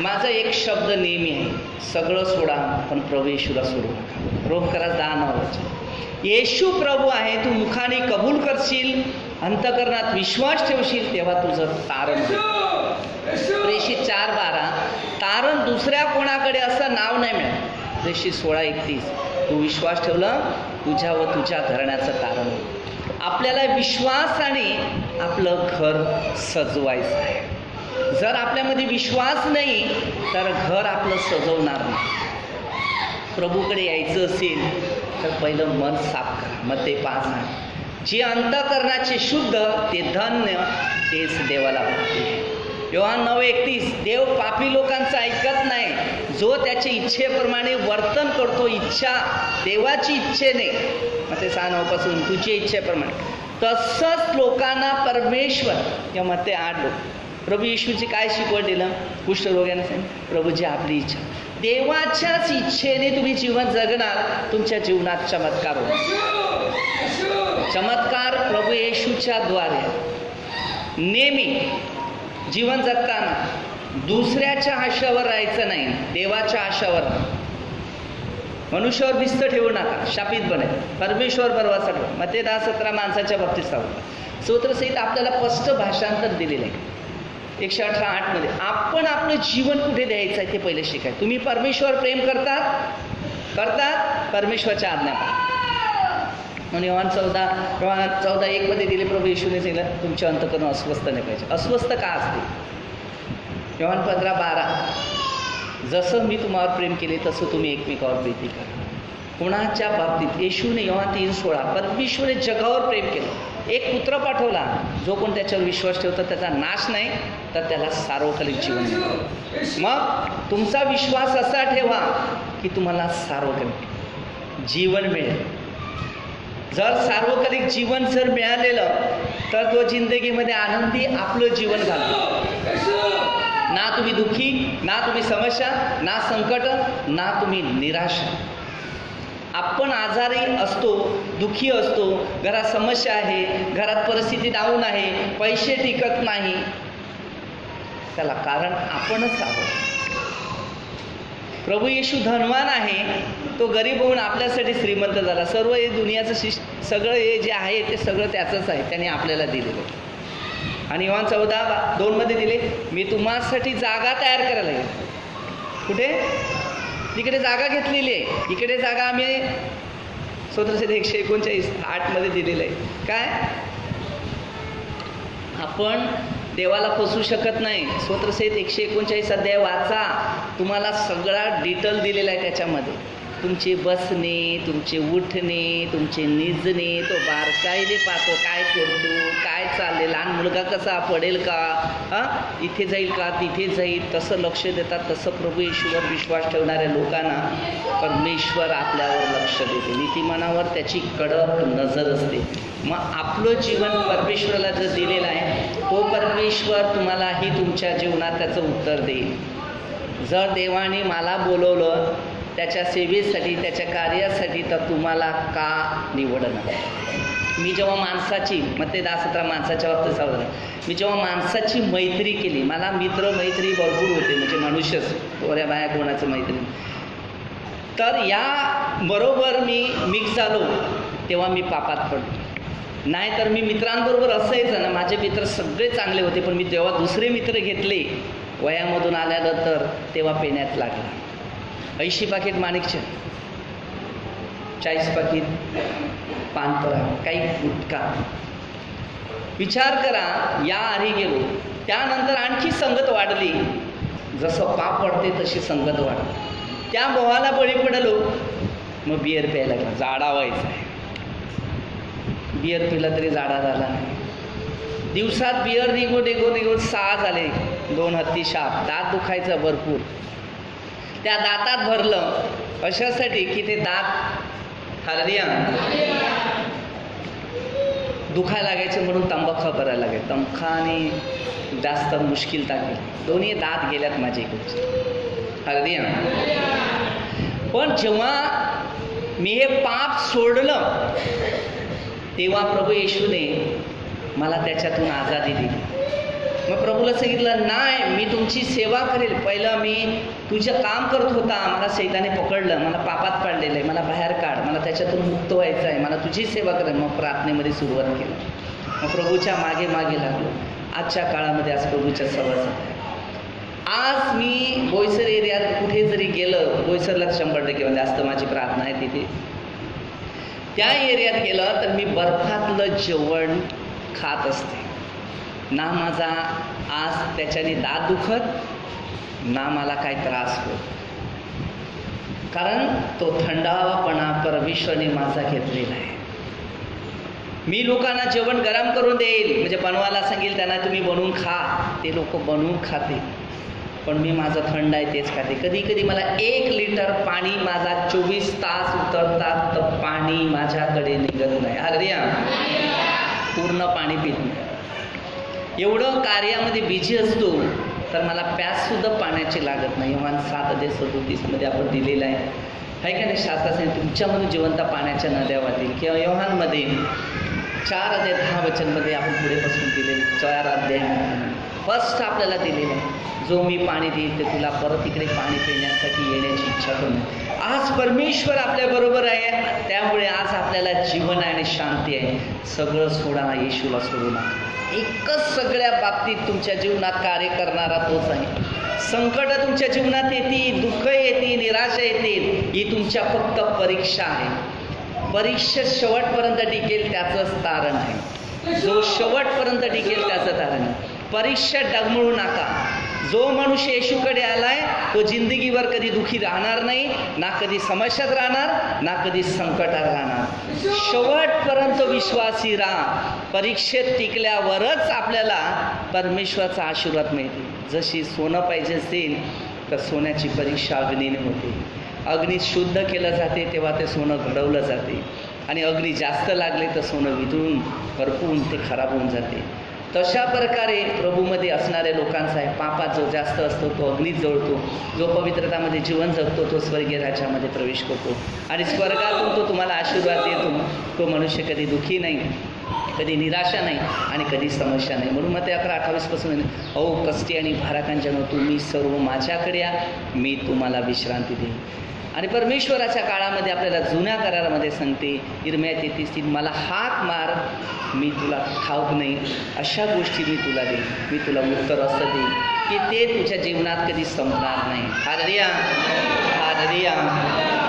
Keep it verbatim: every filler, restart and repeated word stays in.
माझा एक शब्द नेहमी आहे, सगळं सोडा पण प्रभू येशूला सोडू नका. रोम करा दहा नऊ येशू प्रभू आहे. तू मुखाने कबूल करशील, अंतकरणात विश्वास ठेवशील, तेव्हा तुझं तारण. प्रेषित चार बारा तारण दुसऱ्या कोणाकडे असं नाव नाही मिळत. प्रेषित सोळा एकतीस तू विश्वास ठेवला, तुझ्या व तुझ्या घराण्याचं तारण. आपल्याला विश्वासाने आपलं घर सजवायचं आहे. जर आपल्यामध्ये विश्वास नाही तर घर आपलं सजवणार नाही. प्रभूकडे यायचं असेल तर पहिलं मन साफ करा. मग ते पाच आहे, जे अंतकरणाचे शुद्ध ते धन्य तेच देवाला भक्ती. योहान नऊ एकतीस देव पापी लोकांचं ऐकत नाही. जो त्याच्या इच्छेप्रमाणे वर्तन करतो, इच्छा देवाची इच्छेने, मग ते सहा नऊपासून तुझ्या इच्छेप्रमाणे, तसंच लोकांना परमेश्वर. किंवा मग ते आठ लोक प्रभू येशूची काय शिकवण दिलं कुष्ठरोग्याने सांगितलं, प्रभूजी आपली इच्छा, देवाच्याच इच्छेने तुम्ही जीवन जगणार, तुमच्या जीवनात चमत्कार होईल. चमत्कार प्रभू येशूच्या द्वारे. नेहमी जीवन जगताना दुसऱ्याच्या आशावर राहायचं नाही, देवाच्या आशावर. मनुष्यावर भिस्त ठेवू नका, शापित बने. परमेश्वर भरवसा ठेवा. मग ते दहा सतरा माणसाच्या बाबतीत सांगतो. स्तोत्रसहित आपल्याला स्पष्ट भाषांतर दिलेलं आहे एकशे अठरा आठ मध्ये. आपण आपलं जीवन कुठे द्यायचं आहे ते पहिले शिकाय. तुम्ही परमेश्वर प्रेम करतात करतात परमेश्वरच्या आज्ञा पाळा. म्हणून योहान चौदा योहान चौदा एक मध्ये दिले प्रभू येशूने सांगितलं तुमचे अंतःकरण अस्वस्थ नाही पाहिजे. अस्वस्थ का असते? योहान पंधरा बारा जसं मी तुम्हावर प्रेम केले तसं तुम्ही एकमेकावर प्रीती करा. कोणाच्या बाबतीत? येशूने योहान तीन सोळा परमेश्वराने जगावर प्रेम केलं, एक पुत्र पाठवला, जो कोण त्याच्यावर विश्वास ठेवतो त्याचा नाश नाही तर त्याला सार्वकालिक जीवन मिळेल. मग तुमचा विश्वास असा ठेवा की तुम्हाला सार्वकालिक जीवन मिळेल. जर सार्वकालिक जीवन जर मिळालेलं तर तो जिंदगीमध्ये आनंदी आपलं जीवन घालतो. ना तुम्ही दुःखी, ना तुम्ही समस्या, ना संकट, ना तुम्ही निराशा. आपण आजारी असतो, दुःखी असतो, घरात समस्या आहे, घरात परिस्थिती डाऊन आहे, पैसे टिकत नाही, त्याला कारण आपणच आहोत. प्रभू येशू धनवान आहे, तो गरीब होऊन आपल्यासाठी श्रीमंत झाला. सर्व हे दुनियाचं शिष सगळं हे जे आहे ते सगळं त्याचंच आहे, त्याने आपल्याला दिलेलं. आणि योहान चौदा दोन मध्ये दिले मी तुम्हासाठी जागा तयार करायला लागेल. कुठे? तिकडे जागा घेतलेली आहे, इकडे जागा आम्ही स्वतःचे एकशे एकोणचाळीस आठ मध्ये दिलेलं आहे. काय? आपण देवाला फसवू शकत नाही. स्तोत्रसहित एकशे एकोणचाळीस अध्याय वाचा, तुम्हाला सगळा डिटेल दिलेला आहे त्याच्यामध्ये. तुमचे बसणे, तुमचे उठणे, तुमचे निजणे, तो बारकाईने पाहतो काय करतो, काय चालले, लहान मुलगा कसा पडेल का, हां इथे जाईल का तिथे जाईल, तसं लक्ष देतात. तसं प्रभू येशूवर विश्वास ठेवणाऱ्या लोकांना परमेश्वर आपल्यावर लक्ष देते. नीतिमानावर त्याची कडक नजर असते. मग आपलं जीवन परमेश्वराला जर दिलेलं आहे तो परमेश्वर तुम्हालाही तुमच्या जीवनात त्याचं उत्तर देईल. जर देवाने मला बोलवलं त्याच्या सेवेसाठी, त्याच्या कार्यासाठी, तर तुम्हाला का निवडणार? मी जेव्हा माणसाची मग ते दहा सतरा माणसाच्या बाबतीत सावधान, मी जेव्हा माणसाची मैत्री केली, मला मित्र मैत्री भरपूर होते, म्हणजे मनुष्यच थोड्या बाया कोणाचं मैत्री, तर या बरोबर मी मिक्स झालो तेव्हा मी पापात पडलो. नाही तर मी मित्रांबरोबर असायचं ना, माझे मित्र सगळे चांगले होते, पण मी जेव्हा दुसरे मित्र घेतले वयामधून आल्यानंतर तेव्हा पेण्यात लागला. ऐंशी पाकिट माणिकचे, चाळीस पाकिट पानपरा, काही गुटखा. विचार करा, या आधी गेलो, त्यानंतर आणखी संगत वाढली. जसं पाप वाढते तशी संगत वाढते. त्या मोहाला बळी पडलो, मग बिअर प्यायला लागला. जाडा व्हायचा आहे. बिअर पिला तरी जाडा झाला नाही. दिवसात बिअर निघून निघून निघून सहा झाले, दोन हत्ती शाप, दात दुखायचं भरपूर. त्या दातात भरलं अशासाठी की ते दात हार्निया दुखायला लागायचं, म्हणून तंबाखा भरायला लागायचं. तंबाखाने जास्त मुश्किल टाकली, दोन्ही दात गेल्यात माझे इकडचे हार्निया. पण जेव्हा मी हे पाप सोडलं तेव्हा प्रभू येशूने मला त्याच्यातून आजादी दिली. मग प्रभूला सांगितलं, नाही, मी तुमची सेवा करेल. पहिलं मी तुझं काम करत होता, मला सैताने पकडलं, मला पापात पाडलेलं आहे, मला बाहेर काढ, मला त्याच्यातून मुक्त व्हायचं आहे, मला तुझी सेवा करेल. मग प्रार्थनेमध्ये सुरुवात केली. मग प्रभूच्या मागे मागे लागलो. आजच्या काळामध्ये आज प्रभूच्या सहवासात आहे. आज मी बोईसर एरियात कुठे जरी गेलं, बोईसरला शंभर टक्के म्हणजे जास्त माझी प्रार्थना आहे तिथे, त्या एरियात गेलं तर मी बर्फातलं जेवण खात असते. ना माझा आज त्याच्याने दात दुखत, ना मला काही त्रास होत, कारण तो थंडावापणा परमेश्वराने माझा घेतलेला आहे. मी लोकांना जेवण गरम करून देईल, म्हणजे बनवायला सांगेल त्यांना तुम्ही बनवून खा, ते लोक बनवून खाते, पण मी माझं थंड आहे तेच खाते. कधी कधी मला एक लिटर पाणी माझा चोवीस तास उतरतात तर पाणी माझ्याकडे निघत नाही. अरे पूर्ण पाणी पित नाही. एवढं कार्यामध्ये बिझी असतो तर मला प्याससुद्धा पाण्याची लागत नाही. योहान सात अध्याय सदोतीसमध्ये आपण दिलेलं आहे, आहे का नाही? शास्त्राने तुमच्यामधून जिवंत पाण्याच्या नद्या वाहतील. किंवा योहानमध्ये चार अध्याय दहा वचनमध्ये आपण पुढेपासून दिलेले, चार अध्याय फर्स्ट आपल्याला दिलेलं आहे, जो मी पाणी देईल ते तुला परत इकडे पाणी पिण्यासाठी येण्याची इच्छा करू. आज परमेश्वर आपल्याबरोबर आहे, त्यामुळे आज आपल्याला जीवन आहे आणि शांती आहे. सगळं सोडा, येशूला सोडू नका. एकच सगळ्या बाबतीत तुमच्या जीवनात कार्य करणारा तोच आहे. संकट तुमच्या जीवनात येतील, दुःख येतील, निराशा येतील, ही तुमच्या फक्त परीक्षा आहे. परीक्षा शेवटपर्यंत टिकेल त्याचंच तारण आहे. जो शेवटपर्यंत टिकेल त्याचं तारण आहे. परीक्षा डगमळू नका. जो मनुष्य येशूकडे आलाय तो जिंदगीवर कधी दुःखी राहणार नाही, ना कधी समस्यात राहणार, ना कधी संकटात राहणार. शेवटपर्यंत विश्वासी राहा. परीक्षेत टिकल्यावरच आपल्याला परमेश्वराचा आशीर्वाद मिळते. जशी सोनं पाहिजे असेल तर सोन्याची परीक्षा अग्नीने होते. अग्नी शुद्ध केलं जाते तेव्हा ते सोनं घडवलं जाते, आणि अग्नी जास्त लागले तर सोनं वितळून करपून ते खराब होऊन जाते. तशा प्रकारे प्रभूमध्ये असणाऱ्या लोकांचा आहे. पापात जो जास्त असतो तो अग्नीत जळतो, जो पवित्रतामध्ये जीवन जगतो तो स्वर्गीय राज्यामध्ये प्रवेश करतो, आणि स्वर्गातून तो तुम्हाला आशीर्वाद देतो. तो मनुष्य कधी दुःखी नाही, कधी निराशा नाही, आणि कधी समस्या नाही. म्हणून मग ते अकरा अठ्ठावीसपासून, अहो कष्टी आणि भाराकांच्या नो तुम्ही सर्व माझ्याकडे या, मी तुम्हाला विश्रांती देईन. आणि परमेश्वराच्या काळामध्ये आपल्याला जुन्या करारामध्ये सांगते, इर्म्या तेहतीस तीन, मला हाक मार, मी तुला ठाऊक नाही, अशा गोष्टी मी तुला देईन, मी तुला मुक्त रस्त देईन की ते तुझ्या जीवनात कधी संपणार नाही. Hallelujah, hallelujah.